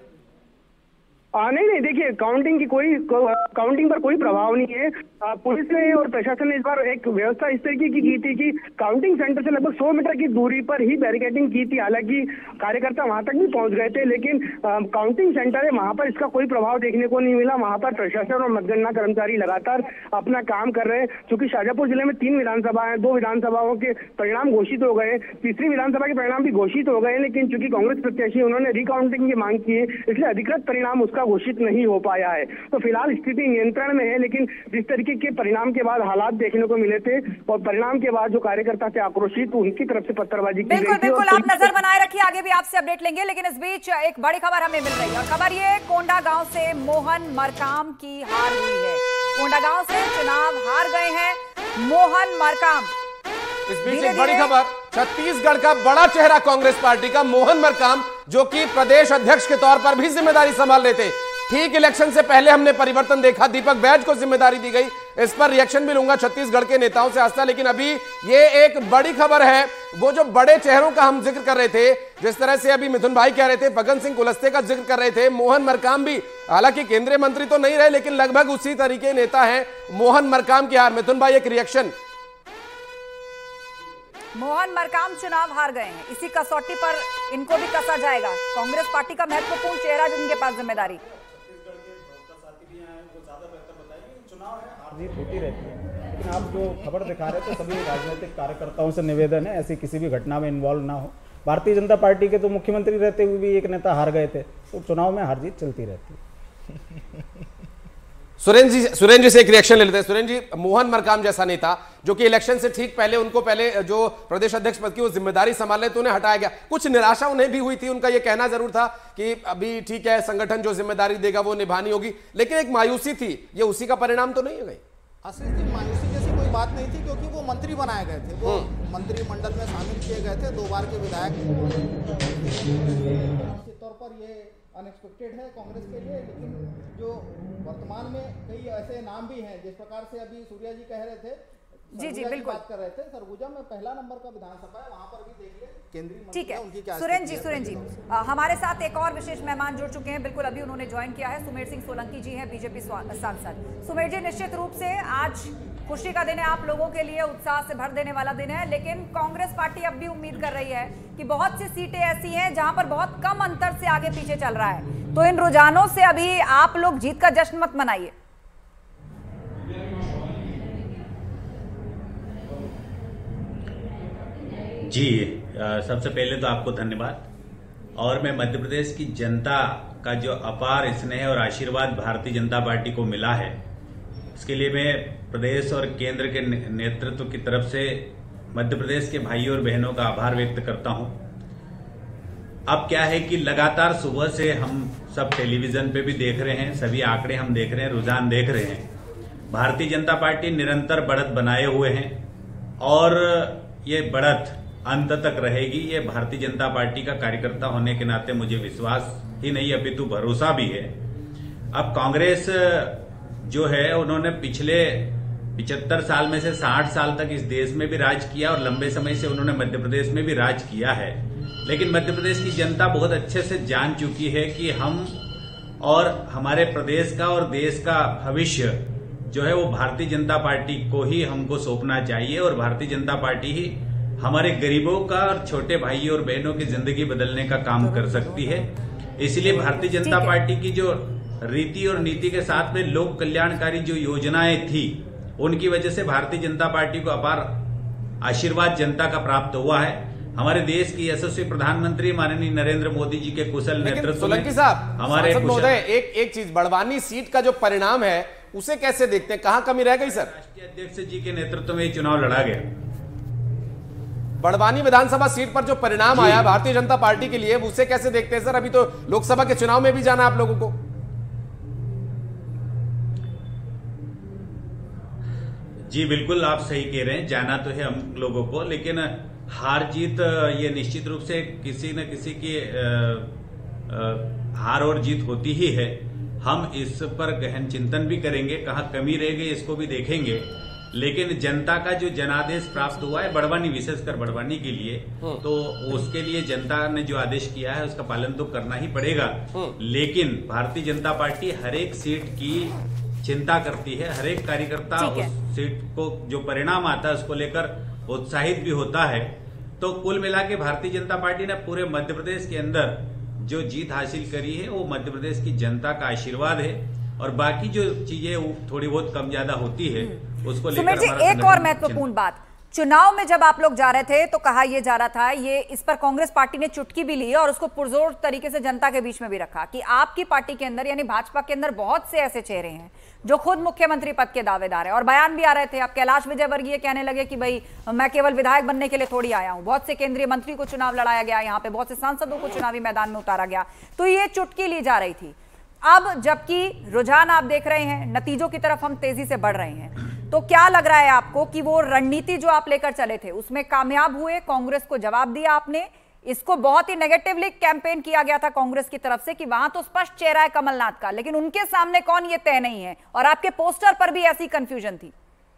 आ, नहीं नहीं देखिए, काउंटिंग की कोई काउंटिंग पर कोई प्रभाव नहीं है। आ, पुलिस ने और प्रशासन ने इस बार एक व्यवस्था इस तरीके की की थी कि काउंटिंग सेंटर से लगभग सौ मीटर की दूरी पर ही बैरिकेडिंग की थी। हालांकि कार्यकर्ता वहां तक भी पहुंच गए थे, लेकिन आ, काउंटिंग सेंटर है वहां पर इसका कोई प्रभाव देखने को नहीं मिला। वहां पर प्रशासन और मतगणना कर्मचारी लगातार अपना काम कर रहे हैं। चूंकि शाजापुर जिले में तीन विधानसभा है, दो विधानसभाओं के परिणाम घोषित हो गए, तीसरी विधानसभा के परिणाम भी घोषित हो गए, लेकिन चूंकि कांग्रेस प्रत्याशी उन्होंने रिकाउंटिंग की मांग की है इसलिए अधिकृत परिणाम उसका घोषित नहीं हो पाया है। तो फिलहाल स्थिति नियंत्रण में है, लेकिन जिस तरीके के परिणाम के बाद हालात देखने को मिले थे और परिणाम के बाद जो कार्यकर्ता थे आक्रोशित उनकी तरफ से पत्थरबाजी की गई थी। बिल्कुल बिल्कुल, आप नजर बनाए रखिए, आगे भी आपसे अपडेट लेंगे। लेकिन इस बीच एक बड़ी खबर हमें मिल रही है और खबर ये कोंडा गांव से मोहन मरकाम की हार हुई है। कोंडा गांव से चुनाव हार गए हैं मोहन मरकाम। इस बीच एक बड़ी खबर, छत्तीसगढ़ का बड़ा चेहरा कांग्रेस पार्टी का मोहन मरकाम जो कि प्रदेश अध्यक्ष के तौर पर भी जिम्मेदारी संभाल रहे थे। ठीक इलेक्शन से पहले हमने परिवर्तन देखा, दीपक बैज को जिम्मेदारी दी गई। इस पर रिएक्शन भी लूंगा छत्तीसगढ़ के नेताओं से आस्था, लेकिन अभी ये एक बड़ी खबर है। वो जो बड़े चेहरों का हम जिक्र कर रहे थे, जिस तरह से अभी मिथुन भाई कह रहे थे, फग्गन सिंह कुलस्ते का जिक्र कर रहे थे, मोहन मरकाम भी, हालांकि केंद्रीय मंत्री तो नहीं रहे लेकिन लगभग उसी तरीके नेता है मोहन मरकाम की हार। मिथुन भाई एक रिएक्शन। मोहन मरकाम चुनाव हार गए हैं, इसी कसौटी पर इनको भी कसा जाएगा। कांग्रेस पार्टी का महत्वपूर्ण चेहरा जिनके पास जिम्मेदारी जीत होती रहती है, लेकिन आप जो खबर दिखा रहे थे सभी राजनीतिक कार्यकर्ताओं से निवेदन है ऐसी किसी भी घटना में इन्वॉल्व ना हो। भारतीय जनता पार्टी के तो मुख्यमंत्री रहते हुए भी एक नेता हार गए थे, तो चुनाव में हार जीत चलती रहती है। सुरेंद्र जी सुरेंद्र जी से एक रिएक्शन ले लेते हैं। सुरेंद्र जी, मोहन मरकाम जैसा नेता जो कि इलेक्शन से ठीक पहले उनको पहले जो प्रदेश अध्यक्ष पद की वो जिम्मेदारी संभालने तो उन्हें हटाया गया, कुछ निराशा उन्हें भी हुई थी। उनका ये कहना जरूर था कि अभी ठीक है संगठन जो जिम्मेदारी देगा वो निभानी होगी, लेकिन एक मायूसी थी, ये उसी का परिणाम तो नहीं हो गई? आशीष जी, मायूसी जैसी कोई बात नहीं थी क्योंकि वो मंत्री बनाए गए थे, वो मंत्रिमंडल में शामिल किए गए थे, दो बार के विधायक के तौर पर ये अनएक्सपेक्टेड है कांग्रेस के लिए। लेकिन जो वर्तमान में कई ऐसे नाम भी हैं, जिस प्रकार से अभी सूर्या जी कह रहे थे, जी जी बिल्कुल बात कर रहे थे, सरगुजा में पहला नंबर का विधानसभा है, वहां पर भी देख ले केंद्रीय मंत्री ठीक है। उनकी क्या सुरेंद्र जी सुरेंद्र जी आ, हमारे साथ एक और विशेष मेहमान जुड़ चुके हैं, बिल्कुल अभी उन्होंने ज्वाइन किया है। सुमेर सिंह सोलंकी जी हैं, बीजेपी सांसद। सुमेर जी, निश्चित रूप से आज खुशी का दिन है आप लोगों के लिए, उत्साह से भर देने वाला दिन है, लेकिन कांग्रेस पार्टी अब भी उम्मीद कर रही है कि बहुत सी सीटें ऐसी हैं जहां पर बहुत कम अंतर से आगे पीछे चल रहा है, तो इन रुझानों से अभी आप लोग जीत का जश्न मत मनाइए। जी, सबसे पहले तो आपको धन्यवाद, और मैं मध्य प्रदेश की जनता का जो अपार स्नेह और आशीर्वाद भारतीय जनता पार्टी को मिला है, इसके लिए मैं प्रदेश और केंद्र के नेतृत्व की तरफ से मध्य प्रदेश के भाइयों और बहनों का आभार व्यक्त करता हूं। अब क्या है कि लगातार सुबह से हम सब टेलीविजन पे भी देख रहे हैं, सभी आंकड़े हम देख रहे हैं, रुझान देख रहे हैं, भारतीय जनता पार्टी निरंतर बढ़त बनाए हुए हैं और ये बढ़त अंत तक रहेगी। ये भारतीय जनता पार्टी का कार्यकर्ता होने के नाते मुझे विश्वास ही नहीं अपितु भरोसा भी है। अब कांग्रेस जो है उन्होंने पिछले पिछहत्तर साल में से साठ साल तक इस देश में भी राज किया और लंबे समय से उन्होंने मध्य प्रदेश में भी राज किया है, लेकिन मध्य प्रदेश की जनता बहुत अच्छे से जान चुकी है कि हम और हमारे प्रदेश का और देश का भविष्य जो है वो भारतीय जनता पार्टी को ही हमको सौंपना चाहिए और भारतीय जनता पार्टी ही हमारे गरीबों का और छोटे भाइयों और बहनों की जिंदगी बदलने का काम कर सकती है। इसलिए भारतीय जनता पार्टी की जो रीति और नीति के साथ में लोक कल्याणकारी जो योजनाएं थी, उनकी वजह से भारतीय जनता पार्टी को अपार आशीर्वाद जनता का प्राप्त हुआ है। हमारे देश की यशस्वी प्रधानमंत्री माननीय नरेंद्र मोदी जी के कुशल नेतृत्व सोलंकी साहब, हमारे महोदय एक एक चीज, बड़वानी सीट का जो परिणाम है उसे कैसे देखते हैं, कहां कमी रह गई सर? राष्ट्रीय अध्यक्ष जी के नेतृत्व में चुनाव लड़ा गया। बड़वानी विधानसभा सीट पर जो परिणाम आया भारतीय जनता पार्टी के लिए, उसे कैसे देखते हैं सर? अभी तो लोकसभा के चुनाव में भी जाना आप लोगों को। जी बिल्कुल, आप सही कह रहे हैं, जाना तो है हम लोगों को, लेकिन हार जीत ये निश्चित रूप से किसी न किसी की हार और जीत होती ही है। हम इस पर गहन चिंतन भी करेंगे, कहां कमी रह गई इसको भी देखेंगे, लेकिन जनता का जो जनादेश प्राप्त हुआ है बड़वानी, विशेषकर बड़वानी के लिए, तो उसके लिए जनता ने जो आदेश किया है उसका पालन तो करना ही पड़ेगा। लेकिन भारतीय जनता पार्टी हर एक सीट की चिंता करती है, हर एक कार्यकर्ता उस सीट को जो परिणाम आता है उसको लेकर उत्साहित भी होता है। तो कुल मिला के भारतीय जनता पार्टी ने पूरे मध्य प्रदेश के अंदर जो जीत हासिल करी है वो मध्य प्रदेश की जनता का आशीर्वाद है, और बाकी जो चीजें थोड़ी बहुत कम ज्यादा होती है उसको लेकर सुमित जी, एक और महत्वपूर्ण बात, चुनाव में जब आप लोग जा रहे थे तो कहा यह जा रहा था, ये इस पर कांग्रेस पार्टी ने चुटकी भी ली और उसको पुरजोर तरीके से जनता के बीच में भी रखा कि आपकी पार्टी के अंदर यानी भाजपा के अंदर बहुत से ऐसे चेहरे हैं जो खुद मुख्यमंत्री पद के दावेदार हैं, और बयान भी आ रहे थे। अब कैलाश विजयवर्गीय कहने लगे कि भाई मैं केवल विधायक बनने के लिए थोड़ी आया हूं, बहुत से केंद्रीय मंत्री को चुनाव लड़ाया गया, यहाँ पे बहुत से सांसदों को चुनावी मैदान में उतारा गया, तो ये चुटकी ली जा रही थी। अब जबकि रुझान आप देख रहे हैं, नतीजों की तरफ हम तेजी से बढ़ रहे हैं, तो क्या लग रहा है आपको कि वो रणनीति जो आप लेकर चले थे उसमें कामयाब हुए? कांग्रेस को जवाब दिया आपने, इसको बहुत ही नेगेटिवली कैंपेन किया गया था कांग्रेस की तरफ से कि वहां तो स्पष्ट चेहरा है कमलनाथ का, लेकिन उनके सामने कौन ये तय नहीं है, और आपके पोस्टर पर भी ऐसी कंफ्यूजन थी।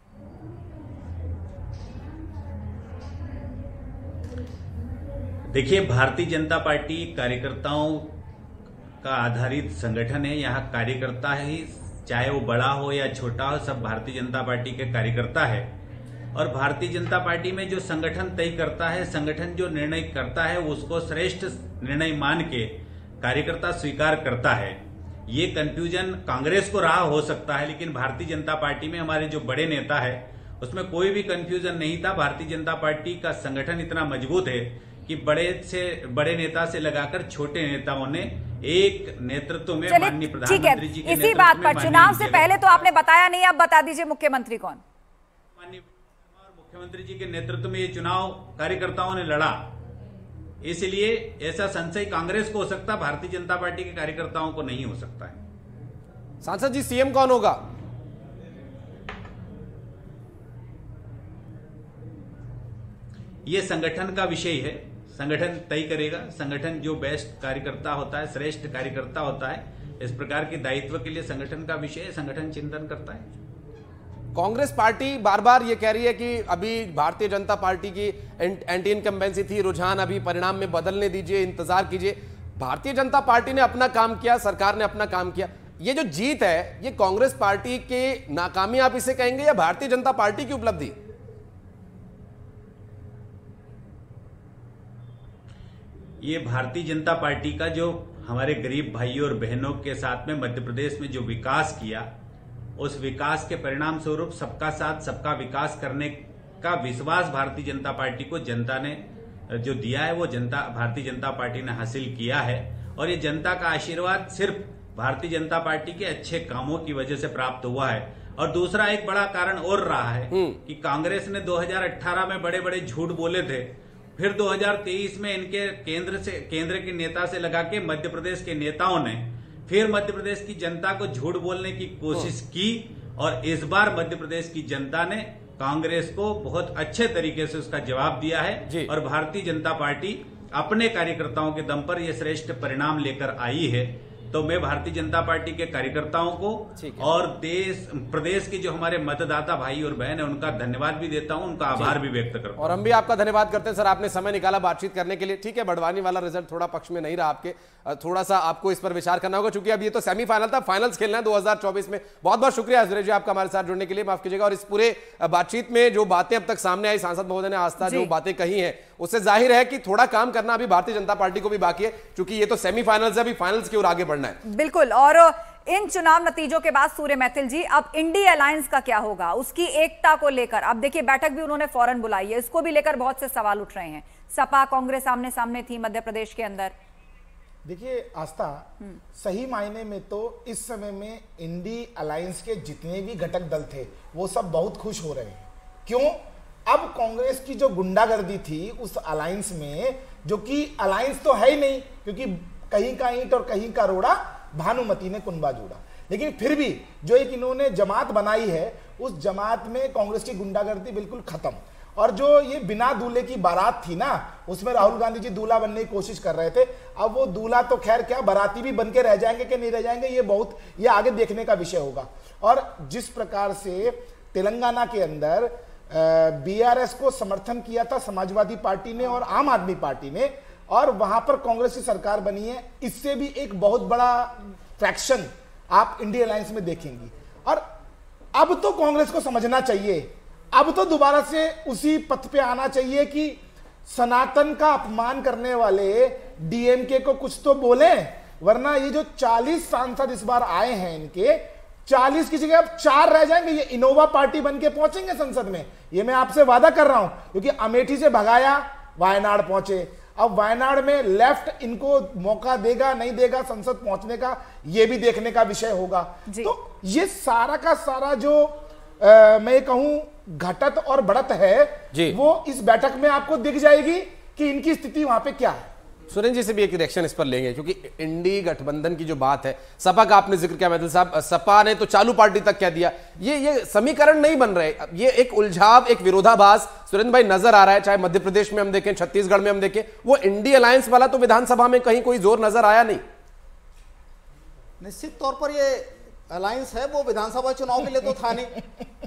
देखिए, भारतीय जनता पार्टी कार्यकर्ताओं का आधारित संगठन है। यहाँ कार्यकर्ता ही, चाहे वो बड़ा हो या छोटा हो, सब भारतीय जनता पार्टी के कार्यकर्ता है। और भारतीय जनता पार्टी में जो संगठन तय करता है, संगठन जो निर्णय करता है, उसको श्रेष्ठ निर्णय मान के कार्यकर्ता स्वीकार करता है। ये कंफ्यूजन कांग्रेस को रहा हो सकता है, लेकिन भारतीय जनता पार्टी में हमारे जो बड़े नेता है उसमें कोई भी कंफ्यूजन नहीं था। भारतीय जनता पार्टी का संगठन इतना मजबूत है कि बड़े से बड़े नेता से लगाकर छोटे नेताओं ने एक नेतृत्व में माननीय प्रधानमंत्री जी के इसी बात पर चुनाव से पहले तो आपने बताया नहीं, अब बता दीजिए मुख्यमंत्री कौन? माननीय मुख्यमंत्री जी के नेतृत्व में ये चुनाव कार्यकर्ताओं ने लड़ा, इसलिए ऐसा संशय कांग्रेस को हो सकता, भारतीय जनता पार्टी के कार्यकर्ताओं को नहीं हो सकता है। सांसद जी, सीएम कौन होगा? ये संगठन का विषय है, संगठन तय करेगा। संगठन जो बेस्ट कार्यकर्ता होता है, श्रेष्ठ कार्यकर्ता होता है, इस प्रकार के दायित्व के लिए संगठन का विषय है, संगठन चिंतन करता है। कांग्रेस पार्टी बार बार ये कह रही है कि अभी भारतीय जनता पार्टी की एंटी इनकम्बेंसी थी, रुझान अभी परिणाम में बदलने दीजिए, इंतजार कीजिए। भारतीय जनता पार्टी ने अपना काम किया, सरकार ने अपना काम किया। ये जो जीत है, ये कांग्रेस पार्टी की नाकामी आप इसे कहेंगे या भारतीय जनता पार्टी की उपलब्धि? ये भारतीय जनता पार्टी का जो हमारे गरीब भाइयों और बहनों के साथ में मध्य प्रदेश में जो विकास किया, उस विकास के परिणाम स्वरूप सबका साथ सबका विकास करने का विश्वास भारतीय जनता पार्टी को जनता ने जो दिया है, वो जनता भारतीय जनता पार्टी ने हासिल किया है। और ये जनता का आशीर्वाद सिर्फ भारतीय जनता पार्टी के अच्छे कामों की वजह से प्राप्त हुआ है। और दूसरा एक बड़ा कारण और रहा है कि कांग्रेस ने दो हज़ार अठारह में बड़े बड़े झूठ बोले थे, फिर दो हज़ार तेईस में इनके केंद्र से केंद्र के नेता से लगा के मध्य प्रदेश के नेताओं ने फिर मध्य प्रदेश की जनता को झूठ बोलने की कोशिश की, और इस बार मध्य प्रदेश की जनता ने कांग्रेस को बहुत अच्छे तरीके से उसका जवाब दिया है। और भारतीय जनता पार्टी अपने कार्यकर्ताओं के दम पर यह श्रेष्ठ परिणाम लेकर आई है। तो मैं भारतीय जनता पार्टी के कार्यकर्ताओं को और देश प्रदेश के जो हमारे मतदाता भाई और बहन है उनका धन्यवाद भी देता हूं, उनका आभार भी व्यक्त करता हूं। और हम भी आपका धन्यवाद करते हैं सर, आपने समय निकाला बातचीत करने के लिए। ठीक है, बड़वानी वाला रिजल्ट थोड़ा पक्ष में नहीं रहा आपके, थोड़ा सा आपको इस पर विचार करना होगा, क्योंकि अब ये तो सेमीफाइनल था, फाइनल्स खेलना है दो हज़ार चौबीस में। बहुत बहुत शुक्रिया सुरेश जी आपका हमारे साथ जुड़ने के लिए, माफ कीजिएगा। और इस पूरे बातचीत में जो बातें अब तक सामने आई, सांसद महोदय ने आस्था जो बातें कही हैं, उससे जाहिर है कि थोड़ा काम करना अभी भारतीय जनता पार्टी को भी बाकी है, क्योंकि ये तो सेमीफाइनल्स है, अभी फाइनल्स की ओर आगे बढ़ना है। बिल्कुल। और इन चुनाव नतीजों के बाद सूर्य मैथिल जी, अब इंडी अलायंस का क्या होगा, उसकी एकता को लेकर अब देखिए बैठक भी उन्होंने फौरन बुलाई है, इसको भी लेकर बहुत से सवाल उठ रहे हैं। सपा कांग्रेस आमने सामने थी मध्य प्रदेश के अंदर। देखिए आस्था, सही मायने में तो इस समय में इंडी अलायंस के जितने भी घटक दल थे वो सब बहुत खुश हो रहे हैं। क्यों? अब कांग्रेस की जो गुंडागर्दी थी उस अलायंस में, जो कि अलायंस तो है ही नहीं, क्योंकि कहीं का ईंट और कहीं का रोड़ा भानुमति ने कुंबा जोड़ा, लेकिन फिर भी जो एक इन्होंने जमात बनाई है उस जमात में कांग्रेस की गुंडागर्दी बिल्कुल खत्म। और जो ये बिना दूल्हे की बारात थी ना, उसमें राहुल गांधी जी दूल्हा बनने की कोशिश कर रहे थे। अब वो दूल्हा तो खैर क्या, बाराती भी बन के रह जाएंगे कि नहीं रह जाएंगे, ये बहुत ये आगे देखने का विषय होगा। और जिस प्रकार से तेलंगाना के अंदर बीआरएस को समर्थन किया था समाजवादी पार्टी ने और आम आदमी पार्टी ने, और वहां पर कांग्रेस की सरकार बनी है, इससे भी एक बहुत बड़ा फ्रैक्शन आप इंडिया अलायंस में देखेंगी। और अब तो कांग्रेस को समझना चाहिए, अब तो दोबारा से उसी पथ पे आना चाहिए कि सनातन का अपमान करने वाले डीएमके को कुछ तो बोले, वरना ये जो चालीस सांसद इस बार आए हैं, इनके चालीस की जगह अब चार रह जाएंगे, ये इनोवा पार्टी बन के पहुंचेंगे संसद में, ये मैं आपसे वादा कर रहा हूं। क्योंकि अमेठी से भगाया, वायनाड पहुंचे, अब वायनाड में लेफ्ट इनको मौका देगा नहीं देगा संसद पहुंचने का, ये भी देखने का विषय होगा। तो ये सारा का सारा जो आ, मैं कहूं घटत और बढ़त है, वो इस बैठक में आपको दिख जाएगी कि इनकी स्थिति वहां पे क्या है। सुरेंद्र जी से भी एक रिएक्शन इस पर लेंगे, क्योंकि इंडी गठबंधन की जो बात है, सपा का आपने जिक्र किया मैथिल साहब, सपा ने तो चालू पार्टी तक कह दिया, ये ये समीकरण नहीं बन रहे, ये एक उलझाव, एक विरोधाभास सुरेंद्र भाई नजर आ रहा है। चाहे मध्य प्रदेश में हम देखें, छत्तीसगढ़ में हम देखें, वो इंडी अलायंस वाला तो विधानसभा में कहीं कोई जोर नजर आया नहीं। निश्चित तौर पर ये अलायंस है, वो विधानसभा चुनाव के लिए तो था नहीं।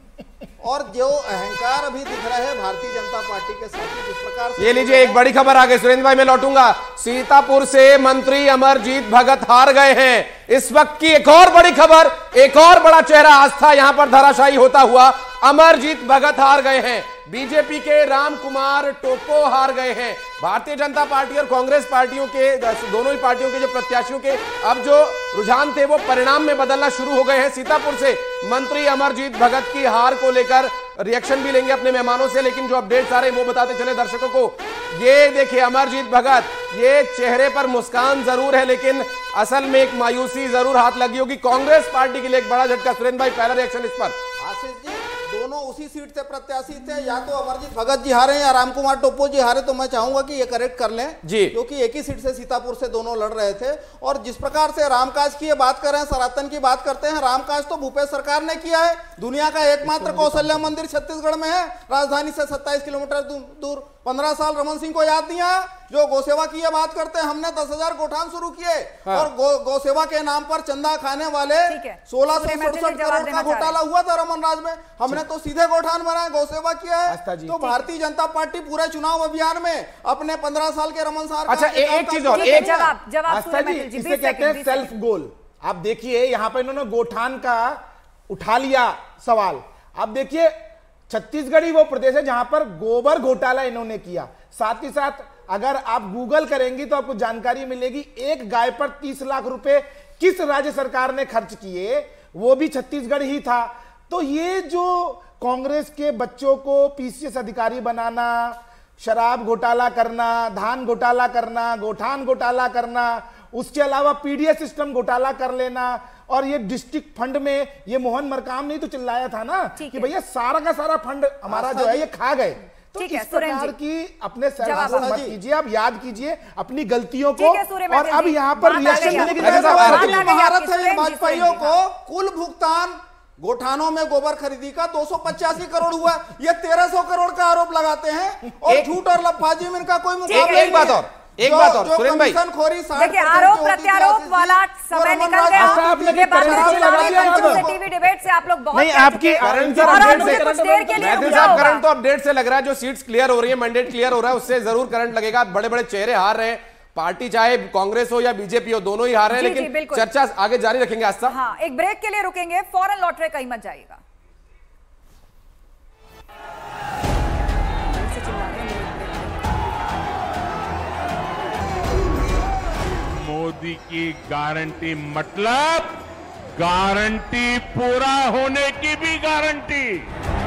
और जो अहंकार अभी दिख रहा है भारतीय जनता पार्टी के साथ, जिस प्रकार से ये लीजिए एक बड़ी खबर आ गई सुरेंद्र भाई, मैं लौटूंगा। सीतापुर से मंत्री अमरजीत भगत हार गए हैं। इस वक्त की एक और बड़ी खबर, एक और बड़ा चेहरा आस्था यहां पर धराशायी होता हुआ, अमरजीत भगत हार गए हैं। बीजेपी के राम कुमार टोपो हार गए हैं। भारतीय जनता पार्टी और कांग्रेस पार्टियों के, दोनों ही पार्टियों के जो प्रत्याशियों के अब जो रुझान थे वो परिणाम में बदलना शुरू हो गए हैं। सीतापुर से मंत्री अमरजीत भगत की हार को लेकर रिएक्शन भी लेंगे अपने मेहमानों से, लेकिन जो अपडेट्स आ रहे हैं वो बताते चले दर्शकों को। ये देखिए अमरजीत भगत, ये चेहरे पर मुस्कान जरूर है, लेकिन असल में एक मायूसी जरूर हाथ लगी होगी। कांग्रेस पार्टी के लिए एक बड़ा झटका। सुरेंद्र भाई पहला रिएक्शन इस पर। आशीष जी, दोनों उसी सीट से प्रत्याशी थे, या तो अमरजीत भगत जी हारे या राम कुमार टोप्पो जी हारे, तो मैं चाहूंगा कि ये करेक्ट कर लें जी, क्योंकि एक ही सीट से सीतापुर से दोनों लड़ रहे थे। और जिस प्रकार से रामकाज की ये बात कर रहे हैं, सनातन की बात करते हैं, रामकाज तो भूपेश सरकार ने किया है। दुनिया का एकमात्र कौशल्या मंदिर छत्तीसगढ़ में है, राजधानी से सत्ताईस किलोमीटर दूर। पंद्रह साल रमन सिंह को याद नहीं आया, जो गौसेवा की ये बात करते हैं, हमने दस हजार गोठान शुरू किए। हाँ। और गौ गौसेवा के नाम पर चंदा खाने वाले सोलह सौ सड़सठ करोड़ का घोटाला हुआ था रमन राज में, हमने तो सीधे गोठान बनाए, गौसेवा किया है। तो भारतीय जनता पार्टी पूरे चुनाव अभियान में अपने पंद्रह साल के रमन साहब। अच्छा एक चीज और, एक जवाब इसे कहते हैं सेल्फ गोल। आप देखिए यहां पर इन्होंने गोठान का उठा लिया सवाल। आप देखिए छत्तीसगढ़ ही वो प्रदेश है जहां पर गोबर घोटाला इन्होंने किया। साथ ही साथ अगर आप गूगल करेंगी तो आपको जानकारी मिलेगी, एक गाय पर तीस लाख रुपए किस राज्य सरकार ने खर्च किए, वो भी छत्तीसगढ़ ही था। तो ये जो कांग्रेस के बच्चों को पीसीएस अधिकारी बनाना, शराब घोटाला करना, धान घोटाला करना, गोठान घोटाला करना, उसके अलावा पीडीएस सिस्टम घोटाला कर लेना, और ये डिस्ट्रिक्ट फंड में ये मोहन मरकाम नहीं तो चिल्लाया था ना कि भैया सारा का सारा फंड हमारा जो है ये खा गए। तो इस प्रकार की अपने सेल्फ मत कीजिए, आप याद कीजिए अपनी गलतियों को। और अब यहाँ पर रिएक्शन देने की भारत है भाजपाइयों को कुल भुगतान गोठानों में गोबर खरीदी का दो सौ पचासी करोड़ हुआ, ये तेरह सौ करोड़ का आरोप लगाते हैं और झूठ और लफाजी में इनका कोई मुकाबला नहीं। एक बात और, एक बात और सुरेंद्र भाई, देखिए आरोप प्रत्यारोप वाला समय निकल गया। ये बात टीवी डिबेट से आप लोग बहुत नहीं आपकी करंट तो अपडेट से लग रहा है जो सीट्स क्लियर हो रही है, मैंडेट क्लियर हो रहा है, उससे जरूर करंट लगेगा। बड़े बड़े चेहरे हार रहे हैं, पार्टी चाहे कांग्रेस हो या बीजेपी हो, दोनों ही हार रहे हैं, लेकिन चर्चा आगे जारी रखेंगे। आस्था, हाँ, एक ब्रेक के लिए रुकेंगे, फौरन लौट रहे, कहीं मत जाइएगा। मोदी की गारंटी मतलब गारंटी पूरा होने की भी गारंटी।